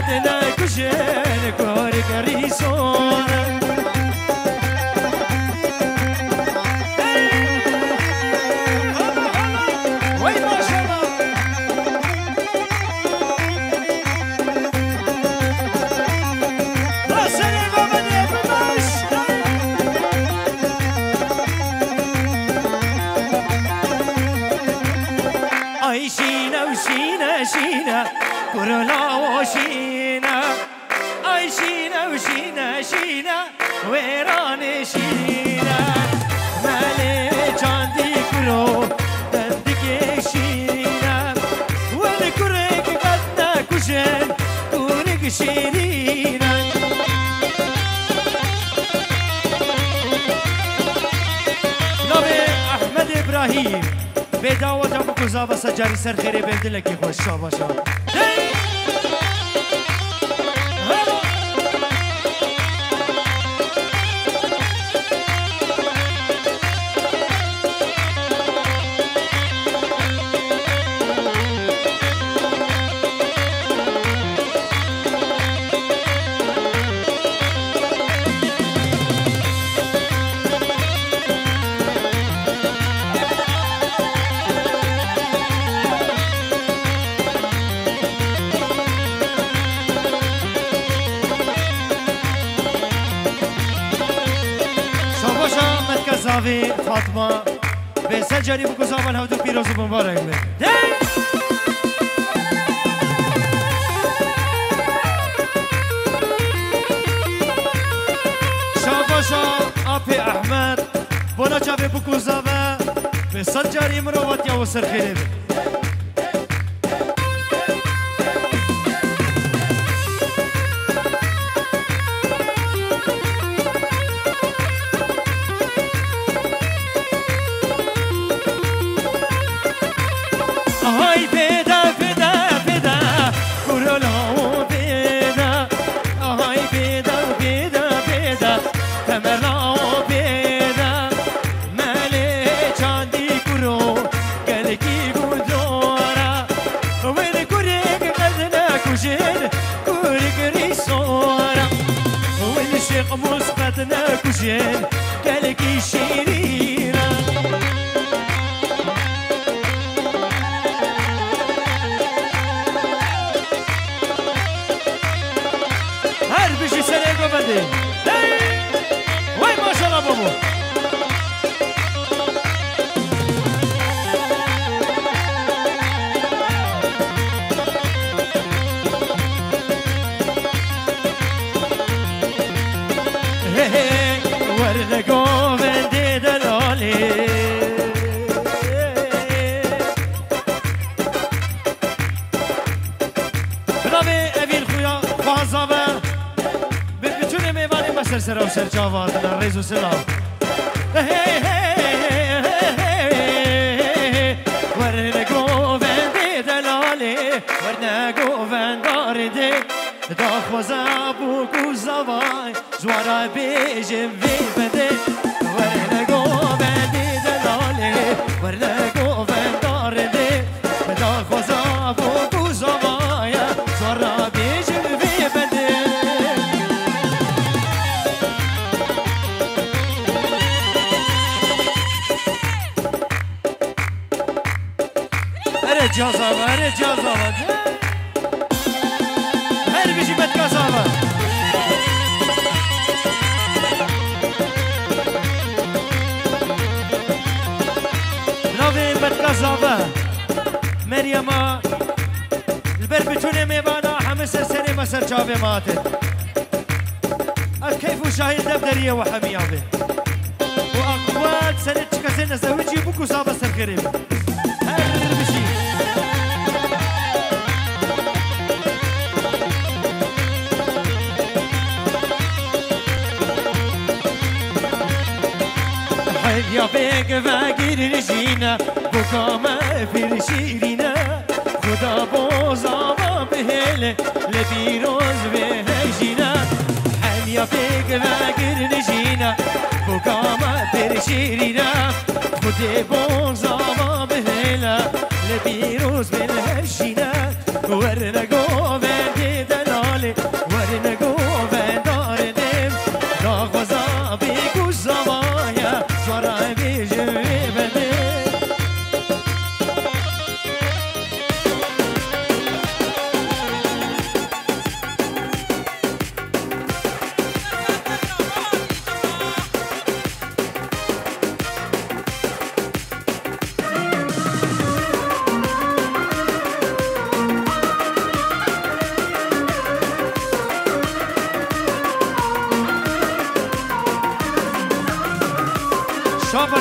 قدنا كشن كورك ريسون وين ما شاء الله راسني بابني بمش اي شينا وشينا شينا كورونا وشينا اي شينا وشينا شينا ويران شينا مالي جاندي كرو دندك شينا والكرك قدنا كشن كورك شيرينا نبي احمد ابراهيم بداوة ابو كوزا سجاري سر خيري بندلكي خوش شاباشا زاوی فاطمه به سجاری بکو زاول هودو پیروز مبارک بید شاباشا آپی احمد بونا جاوی بکو زاوه به سجاری مروت یا و سرخیره بید مسقطنا كوشين كالكي شيرينا هربشي سريقو بدي وين ما شاء الله بابو ورنقو بندي دلالي بنابي ابي الخويا خوازابه بتوني ميباني مسر سرا وسر جاواتنا الريز وسلام ورنقو بندي دلالي ورنقو بنداردي داخوزا بوكو زواي زوارا بيجم في بدي ورنقو بندي دلالي ورنقو بنداردي داخوزا بوكو زواي زوارا بيجم في بدي رجازة بيجي بتكاسابة نوين بتكاسابة مريم البر بتوني ميبانا حمس السنة مسر جابي ماتت كيف وشاهي الدبدرية وحميابي وأقوات سنة شكسين زوجي بكو صابة سرخريب هر بشي يا بيك فاقر رجينا بكامة في شيرينا خدا بوزا بهله لبيروز بهجينا يا بيك فاقر رجينا بكامة في شيرينا خدا بوزا بهله لبيروز بهجينا ورنقو بندي دلال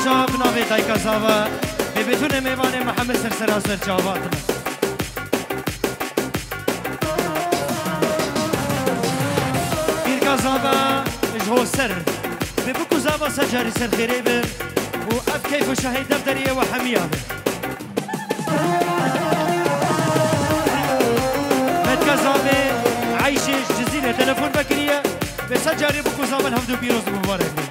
باجا بناوی دایکا زاوا ببتونه میوان محمد سرسراسر جواباتنا بیرگا زاوا جهو سر ببکو زاوا سجاری سر خیره بر و اب کیف و شهید دفتریه و حمیه بر مدگا زاوا عیشش جزیره تلفون بکریه بسجاری بکو زاوا الحمدو بیروز مبارک بر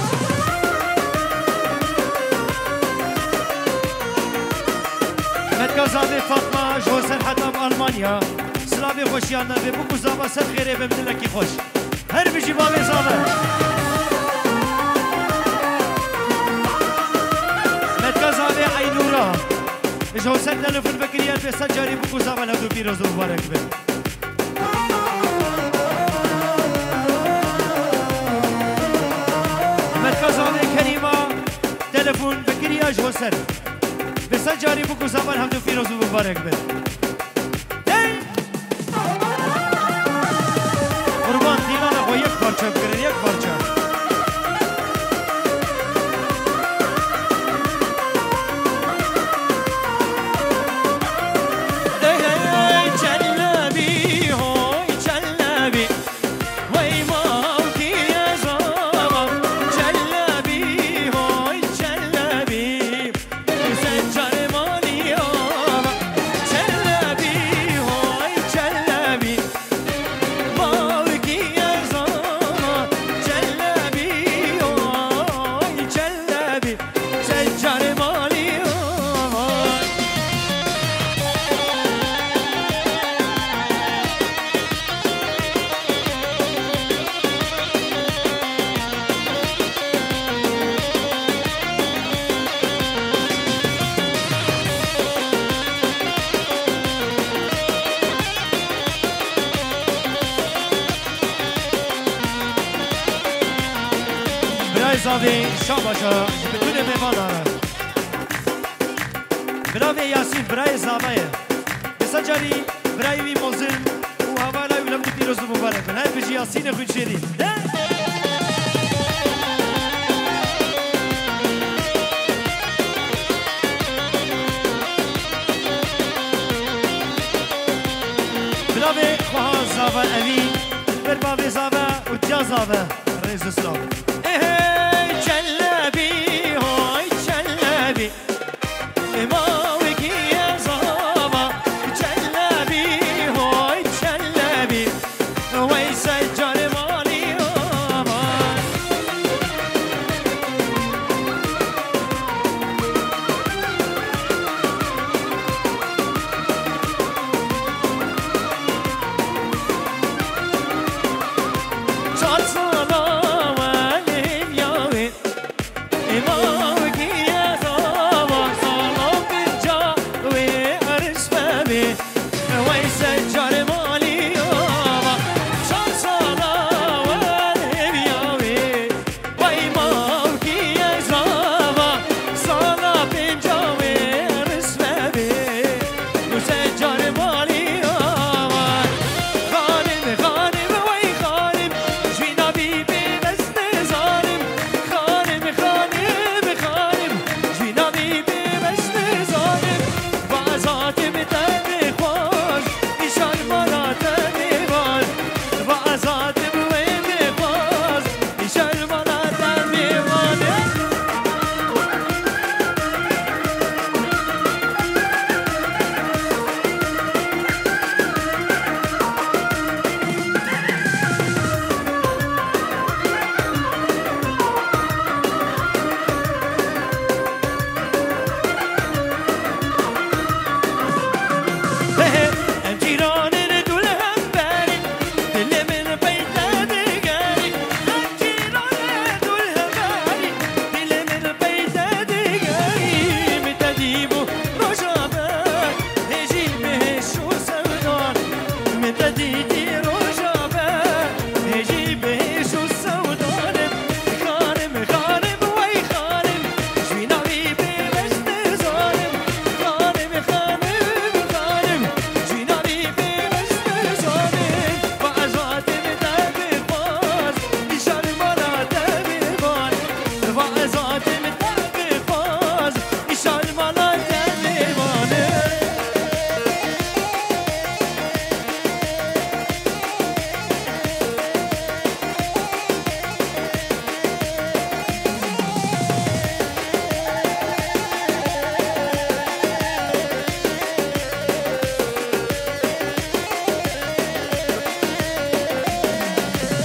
مدگازابی فاطمه جوزر حتاب آلمانیا سلابی خوشیانه به بکو زابا سر خیره به مدلکی خوش هر بجی بابی زابه مدگازابی عینورا جوزر تلفون بکریان به سجاری بکو زابا لدو بیروز مبارک به مدگازابی کریما تلفون بکریا جوزر بسجاری بکو زمان هم دو فیروز و مبارک بد قربان دیلان اخواه یک پارچه بگرن یک پارچه زاوی شاباشا بتونه میوان داره براوی یاسین برای زاویه بسجاری برای وی موزن و هوالا ولم دی پیروز مبارک من هر بجی یاسین خود شیرین براوی خواه زاوه اوی برباوی زاوه و جا زاوه رئیس اسلام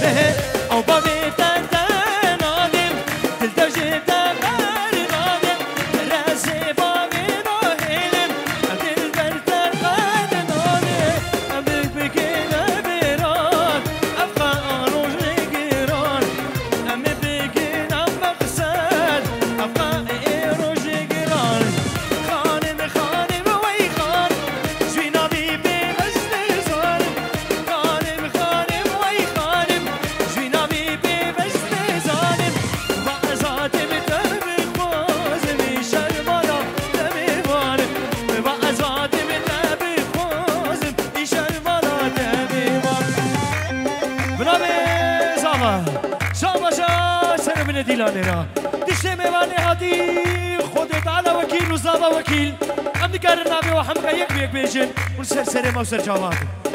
او بابي تنادم تلتجي تبار نادم راسي بابي نهيلم عبد البرتر قد نادم أبيك بكينا بيران أبقى أروج جيران أمي بكينا مقصد أبقى أروج جيران خانم خانم وي خان جوينا بيبي بس نزارم خانم خانم وي خانم جوينا بيبي بس نزارم بعزاتم تبي خوازم يشربالا تبي وارم بعزاتم تبي خوازم يشربالا تبي وارم برافو زاما شابا شا سر من دیلانه را دیشه میوانه هادی خودت على وکیل و زابا وکیل هم دیگر نبی و هم یک بیک بیجن اون سر سر ما سر جواد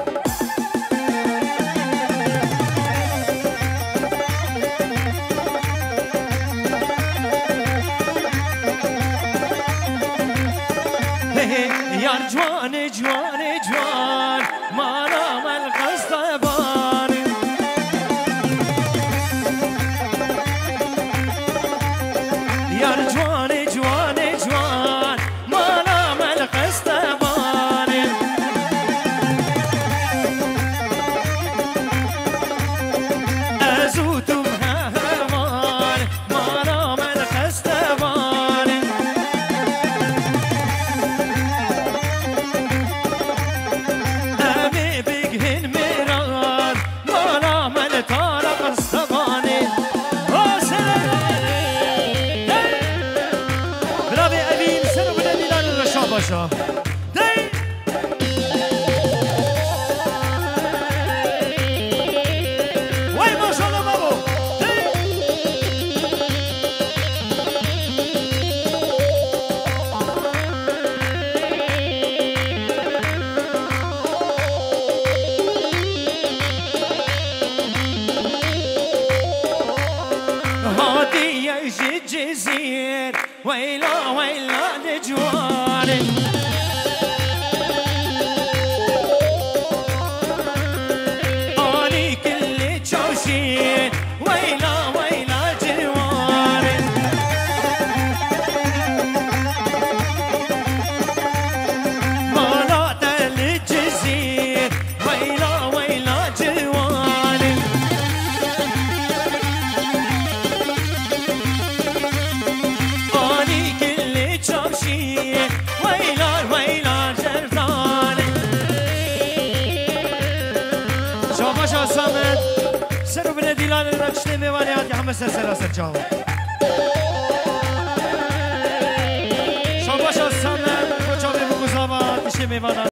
یار جوان جوان جوان مانا من قصد بان یار جوان جوان جوان مانا من قصد بان ازوتم همان مانا من قصد بان أمي بيجهن مرار مانا من طارق الصباني برافو أمين سنو من الديلان الرشابشة داي وي ما شاء الله بابو داي هادي يجي جزير ويلا ويلا لجوار اني كل تشوشين ويلا ويلا جوار مرات الجزير ويلا ويلا جوار اني كل تشوشين ويلا ويلا جرزان شاباشا سامد سرو بن دیلان رجشته میوانی هاتی همه سر جاو شاباشا سامد بچه بگو زاما تشه میوانا